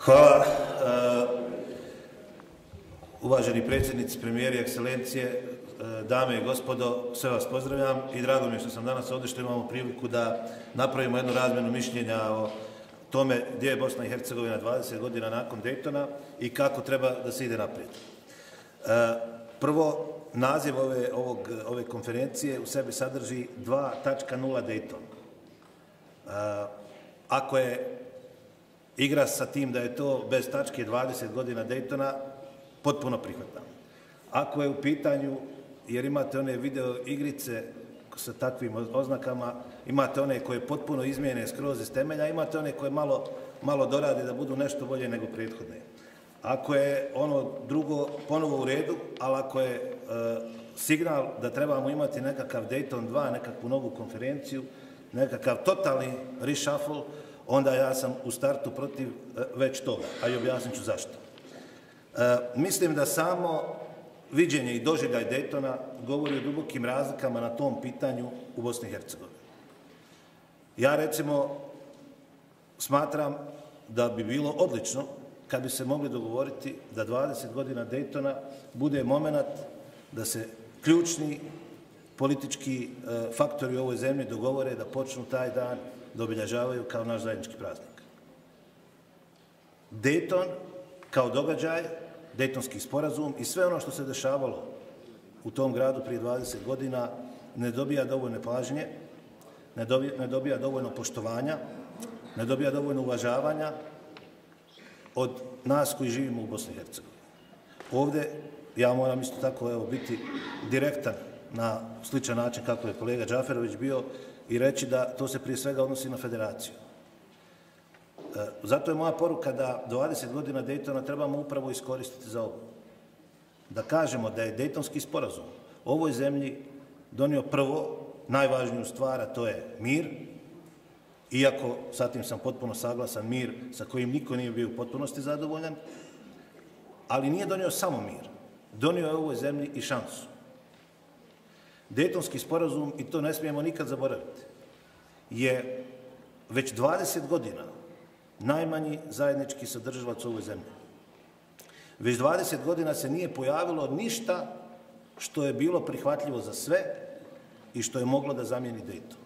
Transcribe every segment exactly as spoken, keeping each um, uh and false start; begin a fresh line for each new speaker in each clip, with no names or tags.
Hvala. Uvaženi predsjednici, premijeri, ekscelencije, dame i gospodo, sve vas pozdravljam i drago mi je što sam danas ovdje, što imamo priliku da napravimo jednu razmjenu mišljenja o tome gdje je Bosna i Hercegovina dvadeset godina nakon Daytona i kako treba da se ide naprijed. Prvo, naziv ove, ovog, ove konferencije u sebi sadrži dva tačka nula Dayton. Ako je igra sa tim da je to bez tačke dvadeset godina Daytona, potpuno prihvatam. Ako je u pitanju, jer imate one video igrice sa takvim oznakama, imate one koje potpuno izmijene skroz iz temelja, imate one koje malo, malo dorade da budu nešto bolje nego prethodne. Ako je ono drugo ponovo u redu, ali ako je e, signal da trebamo imati nekakav Dayton dva, nekakvu novu konferenciju, nekakav totalni reshuffle, onda ja sam u startu protiv e, već toga, a i objasnit ću zašto. E, mislim da samo viđenje i doživljaj Daytona govori o dubokim razlikama na tom pitanju u Bosni i Hercegovini. Ja recimo smatram da bi bilo odlično kad bi se mogli dogovoriti da dvadeset godina Daytona bude moment da se ključni politički e, faktori u ovoj zemlji dogovore da počnu taj dan da obilježavaju kao naš zajednički praznik. Dayton kao događaj, Daytonski sporazum i sve ono što se dešavalo u tom gradu prije dvadeset godina ne dobija dovoljne pažnje, ne dobija, ne dobija dovoljno poštovanja, ne dobija dovoljno uvažavanja od nas koji živimo u Bosni i Hercegovini. Ovdje ja moram isto tako evo, biti direktan na sličan način kako je kolega Džaferović bio i reći da to se prije svega odnosi na federaciju. E, zato je moja poruka da dvadeset godina Daytona trebamo upravo iskoristiti za ovo. Da kažemo da je Daytonski sporazum ovoj zemlji donio prvo najvažniju stvar, a to je mir, iako sa tim sam potpuno saglasan, mir sa kojim niko nije bio u potpunosti zadovoljan, ali nije donio samo mir, donio je ovoj zemlji i šansu. Daytonski sporazum, i to ne smijemo nikad zaboraviti, je već dvadeset godina najmanji zajednički sadržalac u ovoj zemlji. Već dvadeset godina se nije pojavilo ništa što je bilo prihvatljivo za sve i što je moglo da zamijeni Dayton.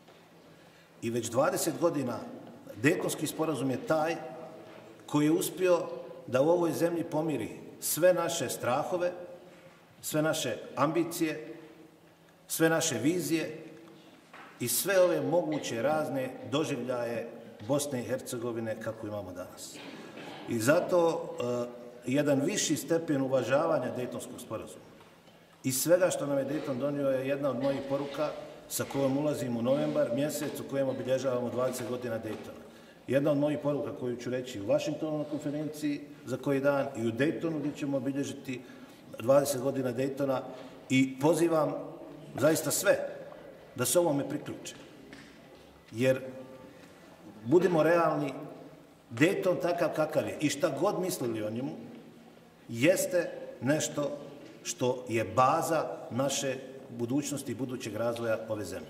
I već dvadeset godina Daytonski sporazum je taj koji je uspio da u ovoj zemlji pomiri sve naše strahove, sve naše ambicije, sve naše vizije i sve ove moguće razne doživljaje Bosne i Hercegovine kako imamo danas. I zato uh, jedan viši stepen uvažavanja Daytonskog sporazuma i svega što nam je Dayton donio je jedna od mojih poruka sa kojom ulazimo u novembar, mjesec u kojem obilježavamo dvadeset godina Daytona. Jedna od mojih poruka koju ću reći u Vašingtonu na konferenciji za koji dan i u Daytonu gdje ćemo obilježiti dvadeset godina Daytona i pozivam zaista sve da se ovome priključe. Jer budimo realni, Dayton takav kakav je i šta god mislili o njemu, jeste nešto što je baza naše budućnosti i budućeg razvoja ove zemlje.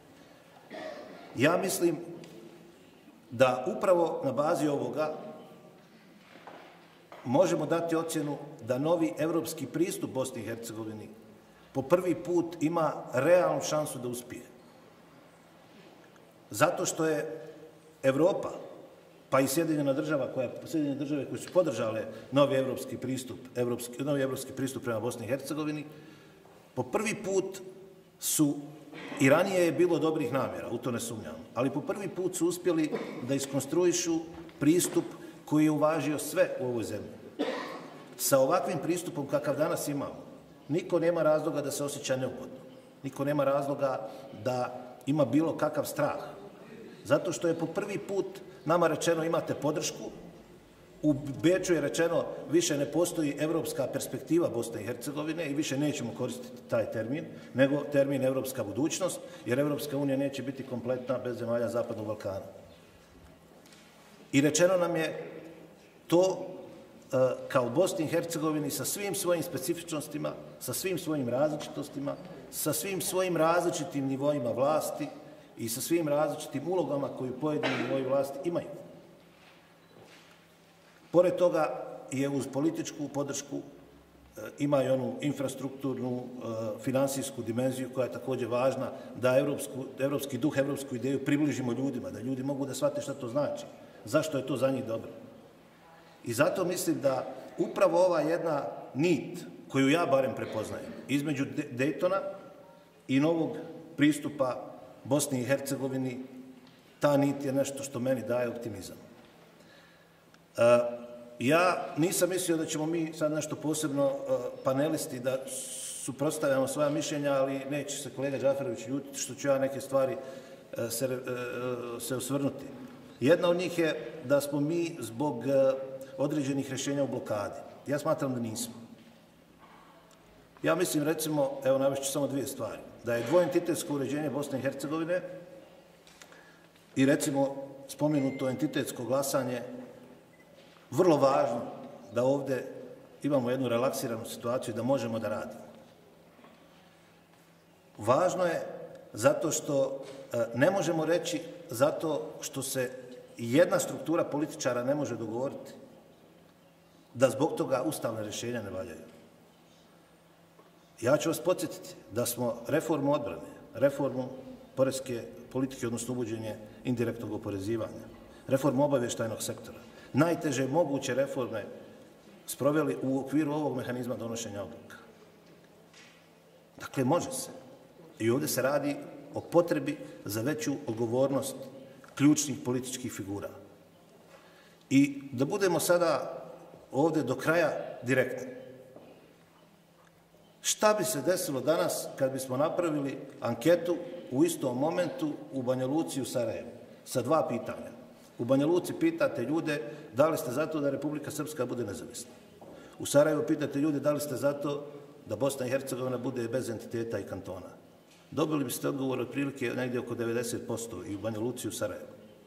Ja mislim da upravo na bazi ovoga možemo dati ocjenu da novi evropski pristup Bosni i Hercegovini po prvi put ima realnu šansu da uspije. Zato što je Evropa, pa i Sjedinjena država, koja, Sjedinjene države koje su podržale novi evropski pristup, evropski, novi evropski pristup prema Bosni i Hercegovini, po prvi put su, i ranije je bilo dobrih namjera, u to ne sumnjam, ali po prvi put su uspjeli da iskonstruišu pristup koji je uvažio sve u ovoj zemlji. Sa ovakvim pristupom kakav danas imamo, niko nema razloga da se osjeća neugodno. Niko nema razloga da ima bilo kakav strah. Zato što je po prvi put nama rečeno imate podršku, u Beču je rečeno više ne postoji evropska perspektiva Bosne i Hercegovine i više nećemo koristiti taj termin, nego termin evropska budućnost, jer Evropska unija neće biti kompletna bez zemalja Zapadnog Balkana. I rečeno nam je to kao Bosni i Hercegovini sa svim svojim specifičnostima, sa svim svojim različitostima, sa svim svojim različitim nivoima vlasti i sa svim različitim ulogama koju pojedini nivoji vlasti imaju. Pored toga je uz političku podršku ima i onu infrastrukturnu, finansijsku dimenziju koja je također važna da evropski duh, evropsku ideju približimo ljudima, da ljudi mogu da shvate šta to znači, zašto je to za njih dobro. I zato mislim da upravo ova jedna nit, koju ja barem prepoznajem, između Dejtona i novog pristupa Bosni i Hercegovini, ta nit je nešto što meni daje optimizam. Ja nisam mislio da ćemo mi sad nešto posebno panelisti da suprotstavljamo svoja mišljenja, ali neće se kolega Džaferović ljutiti što ću ja neke stvari se, se osvrnuti. Jedna od njih je da smo mi zbog određenih rješenja u blokadi. Ja smatram da nismo. Ja mislim, recimo, evo navešću samo dvije stvari, da je dvoentitetsko uređenje Bosne i Hercegovine i recimo spomenuto entitetsko glasanje vrlo važno da ovdje imamo jednu relaksiranu situaciju da možemo da radimo. Važno je zato što ne možemo reći zato što se jedna struktura političara ne može dogovoriti da zbog toga ustavne rješenja ne valjaju. Ja ću vas podsjetiti da smo reformu odbrane, reformu poreske politike, odnosno uvođenje indirektnog oporezivanja, reformu obavještajnog sektora, najteže moguće reforme sproveli u okviru ovog mehanizma donošenja odluka. Dakle, može se. I ovdje se radi o potrebi za veću odgovornost ključnih političkih figura. I da budemo sada ovdje do kraja direktni. Šta bi se desilo danas kad bismo napravili anketu u istom momentu u Banja Luci i u Sarajevu sa dva pitanja? U Banja Luci pitate ljude da li ste za to da Republika Srpska bude nezavisna. U Sarajevu pitate ljude da li ste za to da Bosna i Hercegovina bude bez entiteta i kantona. Dobili biste odgovor otprilike negdje oko devedeset posto i u Banja Luci i u Sarajevu.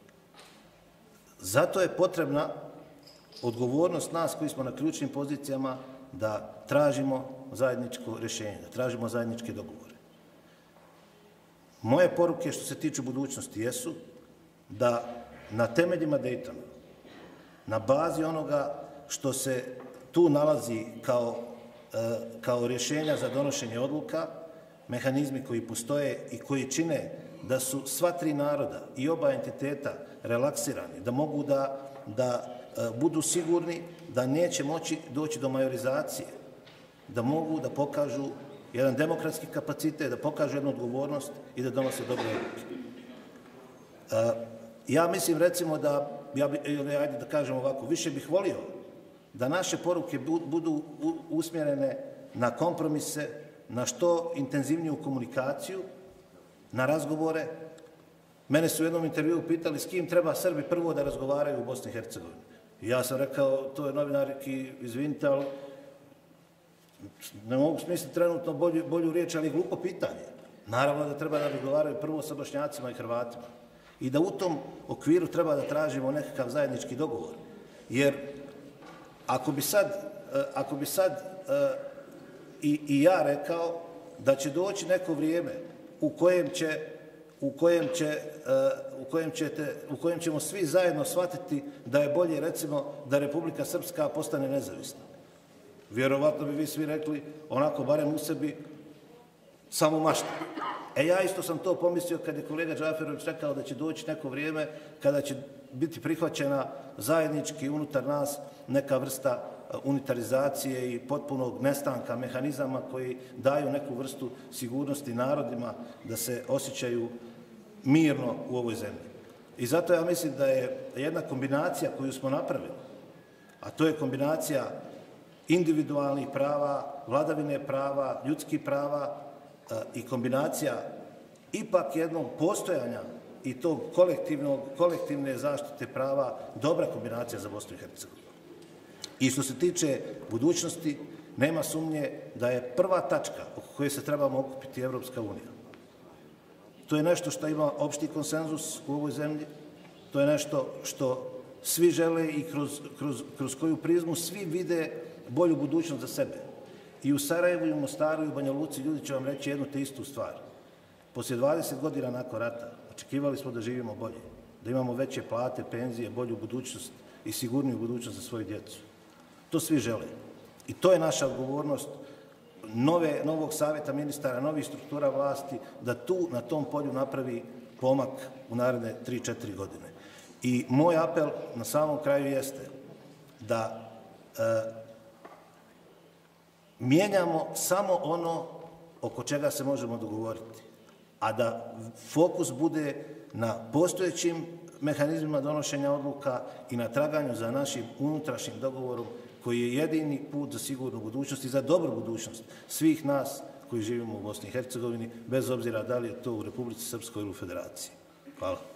Zato je potrebna odgovornost nas koji smo na ključnim pozicijama da tražimo zajedničko rješenje, da tražimo zajedničke dogovore. Moje poruke što se tiču budućnosti jesu da na temeljima Dejtona, na bazi onoga što se tu nalazi kao, kao rješenja za donošenje odluka, mehanizmi koji postoje i koji čine da su sva tri naroda i oba entiteta relaksirani, da mogu da, da budu sigurni da neće moći doći do majorizacije, da mogu da pokažu jedan demokratski kapacitet, da pokažu jednu odgovornost i da donose dobre odluke. Ja mislim, recimo, da, ja bi, ajde da kažem ovako, više bih volio da naše poruke budu usmjerene na kompromise, na što intenzivniju komunikaciju, na razgovore. Mene su u jednom intervjuu pitali s kim treba Srbi prvo da razgovaraju u Bosni i Hercegovini. I ja sam rekao, to je novinarki, izvinite, ali ne mogu smisliti trenutno bolju, bolju riječ, ali je glupo pitanje. Naravno da treba da razgovaraju prvo sa Bošnjacima i Hrvatima. I da u tom okviru treba da tražimo nekakav zajednički dogovor. Jer ako bi sad, ako bi sad i, i ja rekao da će doći neko vrijeme u kojem će u kojem, će, u, kojem ćete, u kojem ćemo svi zajedno shvatiti da je bolje, recimo, da Republika Srpska postane nezavisna. Vjerovatno bi vi svi rekli, onako barem u sebi, samo mašta. E ja isto sam to pomislio kad je kolega Džaferović rekao da će doći neko vrijeme kada će biti prihvaćena zajednički unutar nas neka vrsta unitarizacije i potpunog nestanka mehanizama koji daju neku vrstu sigurnosti narodima da se osjećaju mirno u ovoj zemlji. I zato ja mislim da je jedna kombinacija koju smo napravili, a to je kombinacija individualnih prava, vladavine prava, ljudskih prava i kombinacija ipak jednog postojanja i tog kolektivnog, kolektivne zaštite prava, dobra kombinacija za Bosnu i Hercegovinu. I što se tiče budućnosti, nema sumnje da je prva tačka oko koje se trebamo okupiti Evropska unija. To je nešto što ima opšti konsenzus u ovoj zemlji, to je nešto što svi žele i kroz, kroz, kroz koju prizmu svi vide bolju budućnost za sebe. I u Sarajevu, i u Mostaru, i u Banja Luci ljudi će vam reći jednu te istu stvar. Poslije dvadeset godina nakon rata očekivali smo da živimo bolje, da imamo veće plate, penzije, bolju budućnost i sigurniju budućnost za svoju djecu. To svi žele. I to je naša odgovornost nove, novog savjeta ministara, novih struktura vlasti, da tu na tom polju napravi pomak u naredne tri četiri godine. I moj apel na samom kraju jeste da e, mijenjamo samo ono oko čega se možemo dogovoriti, a da fokus bude na postojećim mehanizmima donošenja odluka i na traganju za našim unutrašnjim dogovorom koji je jedini put za sigurnu budućnost i za dobru budućnost svih nas koji živimo u Bosni i Hercegovini, bez obzira da li je to u Republici Srpskoj ili u Federaciji. Hvala.